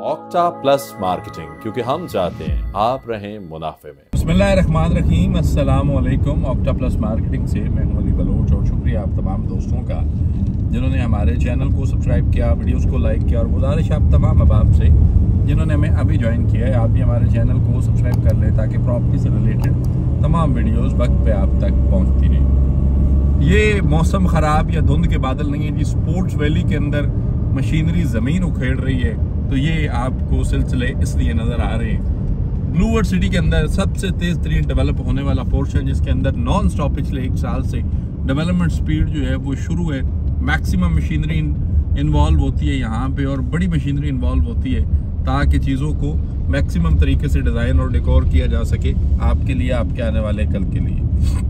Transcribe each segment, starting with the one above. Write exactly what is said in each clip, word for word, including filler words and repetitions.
Octa plus marketing, क्योंकि हम चाहते हैं आप रहें मुनाफे में। बिस्मिल्लाहिर्रहमानिर्रहीम, अस्सलाम वालेकुम। ऑक्टा प्लस मार्केटिंग से मैं हूं अली बलोच और शुक्रिया आप तमाम दोस्तों का जिन्होंने हमारे चैनल को सब्सक्राइब किया, वीडियोस को लाइक किया, और गुजारिश आप तमाम अहबाब से जिन्होंने हमें अभी ज्वाइन किया है, आप भी हमारे चैनल को सब्सक्राइब कर लें ताकि प्रॉपर्टी से रिलेटेड तमाम वीडियोज़ वक्त पर आप तक पहुँचती रहें। ये मौसम ख़राब या धुंध के बादल नहीं है जी, स्पोर्ट्स वैली के अंदर मशीनरी ज़मीन उखेड़ रही है, तो ये आपको सिलसिले इसलिए नज़र आ रहे हैं। ब्लू वर्ल्ड सिटी के अंदर सबसे तेज़ तरीन डेवलप होने वाला पोर्शन, जिसके अंदर नॉन स्टॉप पिछले एक साल से डेवलपमेंट स्पीड जो है वो शुरू है। मैक्सिमम मशीनरी इन्वॉल्व होती है यहाँ पे, और बड़ी मशीनरी इन्वॉल्व होती है ताकि चीज़ों को मैक्सिमम तरीके से डिज़ाइन और डेकोर किया जा सके आपके लिए, आपके आने वाले कल के लिए।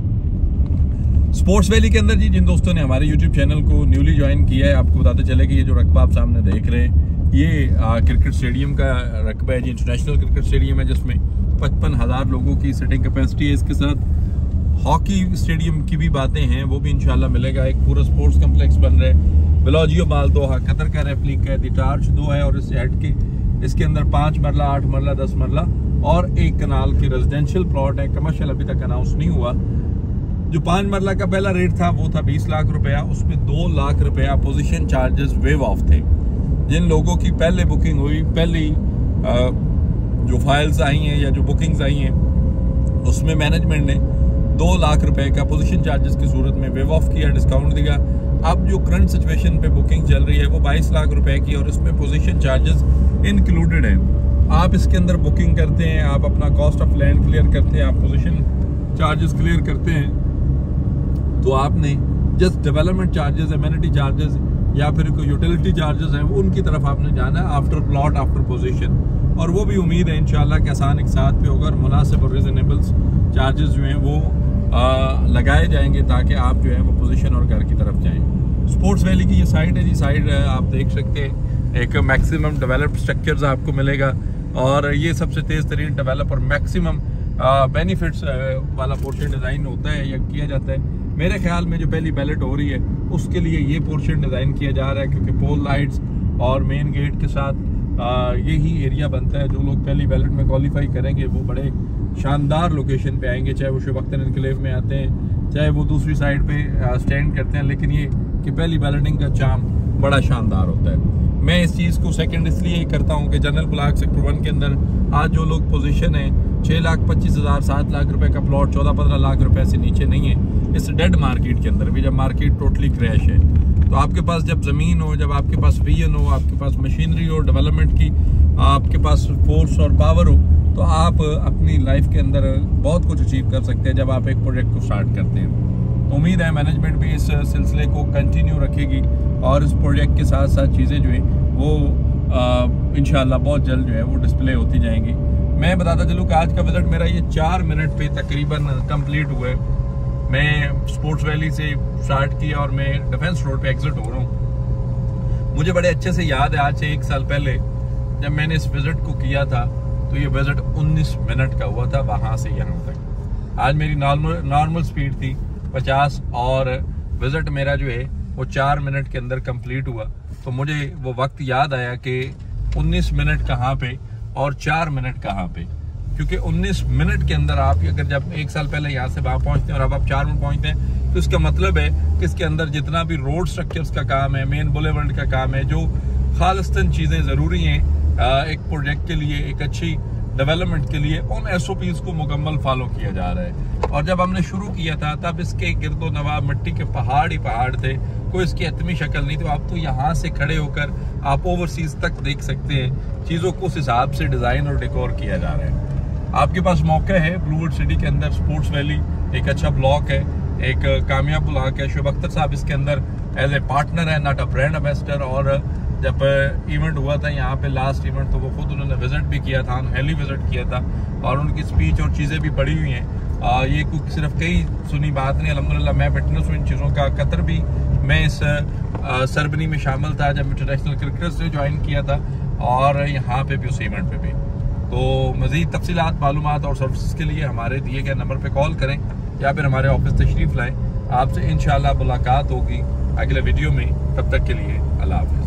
स्पोर्ट्स वैली के अंदर जी, जिन दोस्तों ने हमारे यूट्यूब चैनल को न्यूली ज्वाइन किया है, आपको बताते चले कि ये जो रकबा आप सामने देख रहे हैं, ये क्रिकेट स्टेडियम का रकबा है जी। इंटरनेशनल क्रिकेट स्टेडियम है जिसमें पचपन हज़ार लोगों की सिटिंग कैपेसिटी है। इसके साथ हॉकी स्टेडियम की भी बातें हैं, वो भी इंशाल्लाह मिलेगा। एक पूरा स्पोर्ट्स कम्प्लेक्स बन रहा है। बेलाजियो माल दोहा कतर का रेप्लिका है, दिटार्च दो है, और इससे हट के इसके अंदर पाँच मरला, आठ मरला, दस मरला और एक कनाल की रेजिडेंशियल प्लॉट है। कमर्शियल अभी तक अनाउंस नहीं हुआ। जो पाँच मरला का पहला रेट था वो था बीस लाख रुपया, उसमें दो लाख रुपया पोजीशन चार्जेस वेव ऑफ थे। जिन लोगों की पहले बुकिंग हुई, पहली जो फाइल्स आई हैं या जो बुकिंग्स आई हैं, उसमें मैनेजमेंट ने दो लाख रुपए का पोजीशन चार्जेस की सूरत में वेव ऑफ किया, डिस्काउंट दिया। अब जो करंट सिचुएशन पे बुकिंग चल रही है वो बाईस लाख रुपए की, और इसमें पोजीशन चार्जेस इंक्लूडेड है। आप इसके अंदर बुकिंग करते हैं, आप अपना कॉस्ट ऑफ लैंड क्लियर करते हैं, आप पोजीशन चार्जेस क्लियर करते हैं, तो आपने just development charges, amenity charges या फिर कोई यूटिलिटी चार्जेस हैं, वो उनकी तरफ आपने जाना है आफ्टर प्लॉट, आफ्टर पोजीशन। और वो भी उम्मीद है इंशाल्लाह कि आसान एक साथ पे होगा, और मुनासिब और रिजनेबल चार्जेस जो हैं वो आ, लगाए जाएंगे ताकि आप जो है वो पोजीशन और घर की तरफ जाएं। स्पोर्ट्स वैली की ये साइड है जी, साइड आप देख सकते हैं, एक मैक्सिमम डेवलप्ड स्ट्रक्चर्स आपको मिलेगा, और ये सबसे तेज़ तरीन डेवलप और मैक्सिमम बेनिफिट्स वाला पोर्शन डिज़ाइन होता है या किया जाता है। मेरे ख्याल में जो पहली बैलेट हो रही है उसके लिए ये पोर्शन डिज़ाइन किया जा रहा है, क्योंकि पोल लाइट्स और मेन गेट के साथ यही एरिया बनता है। जो लोग पहली बैलेट में क्वालिफाई करेंगे वो बड़े शानदार लोकेशन पे आएंगे, चाहे वो शिवख्तर एनक्लेव में आते हैं, चाहे वो दूसरी साइड पे स्टैंड करते हैं, लेकिन ये कि पहली बैलेटिंग का चाम बड़ा शानदार होता है। मैं इस चीज़ को सेकंड इसलिए ही करता हूँ कि जनरल ब्लॉक सेक्टर वन के अंदर आज जो लोग पोजीशन है, छः लाख पच्चीस हज़ार सात लाख रुपए का प्लॉट चौदह पंद्रह लाख रुपए से नीचे नहीं है। इस डेड मार्केट के अंदर भी, जब मार्केट टोटली क्रैश है, तो आपके पास जब ज़मीन हो, जब आपके पास विजन हो, आपके पास मशीनरी हो डेवलपमेंट की, आपके पास फोर्स और पावर हो, तो आप अपनी लाइफ के अंदर बहुत कुछ अचीव कर सकते हैं जब आप एक प्रोजेक्ट को स्टार्ट करते हैं। तो उम्मीद है मैनेजमेंट भी इस सिलसिले को कंटिन्यू रखेगी, और इस प्रोजेक्ट के साथ साथ चीज़ें जो है वो इंशाल्लाह बहुत जल्द जो है वो डिस्प्ले होती जाएंगी। मैं बताता चलूँ कि आज का विजिट मेरा ये चार मिनट पे तकरीबन कंप्लीट हुआ है। मैं स्पोर्ट्स वैली से स्टार्ट किया और मैं डिफेंस रोड पे एग्जिट हो रहा हूँ। मुझे बड़े अच्छे से याद है, आज से एक साल पहले जब मैंने इस विजिट को किया था, तो ये विजिट उन्नीस मिनट का हुआ था वहाँ से यहाँ तक। आज मेरी नॉर्मल नॉर्मल स्पीड थी पचास, और विजिट मेरा जो है वो चार मिनट के अंदर कंप्लीट हुआ। तो मुझे वो वक्त याद आया कि उन्नीस मिनट कहाँ पे और चार मिनट कहाँ पे, क्योंकि उन्नीस मिनट के अंदर आप अगर जब एक साल पहले यहाँ से वहाँ पहुँचते हैं और अब आप चार मिनट पहुँचते हैं, तो इसका मतलब है कि इसके अंदर जितना भी रोड स्ट्रक्चर्स का काम है, मेन बुलेवर्ड का काम है, जो खालिस्तान चीज़ें ज़रूरी हैं एक प्रोजेक्ट के लिए, एक अच्छी डेवलपमेंट के लिए, उन एस ओ पीज़ को मुकम्मल फॉलो किया जा रहा है। और जब हमने शुरू किया था तब इसके गिरदो नवा मिट्टी के पहाड़ ही पहाड़ थे, कोई इसकी इतनी शक्ल नहीं थी। अब तो यहाँ से खड़े होकर आप ओवरसीज तक देख सकते हैं, चीज़ों को उस हिसाब से डिज़ाइन और डेकोर किया जा रहा है। आपके पास मौका है ब्लू वर्ल्ड सिटी के अंदर, स्पोर्ट्स वैली एक अच्छा ब्लॉक है, एक कामयाब ब्लॉक है। शुभ अख्तर साहब इसके अंदर एज ए पार्टनर है, नॉट अ ब्रांड एम्बेसडर। और जब इवेंट हुआ था यहाँ पे लास्ट इवेंट, तो वो खुद उन्होंने विजिट भी किया था, हेली विजिट किया था, और उनकी स्पीच और चीज़ें भी पड़ी हुई हैं। आ, ये कोई सिर्फ कई सुनी बात नहीं, अल्हम्दुलिल्लाह मैं विटनेस हूँ इन चीज़ों का। कतर भी मैं इस सरबनी में शामिल था जब इंटरनेशनल क्रिकेट से ज्वाइन किया था, और यहाँ पे भी उस इवेंट पे भी। तो मज़ीद तफसीलात, मालूमात और सर्विस के लिए हमारे दिए गए नंबर पर कॉल करें या फिर हमारे ऑफिस तशरीफ़ लाएँ। आपसे इंशाल्लाह मुलाकात होगी अगले वीडियो में। तब तक के लिए अल्लाह हाफ़िज़।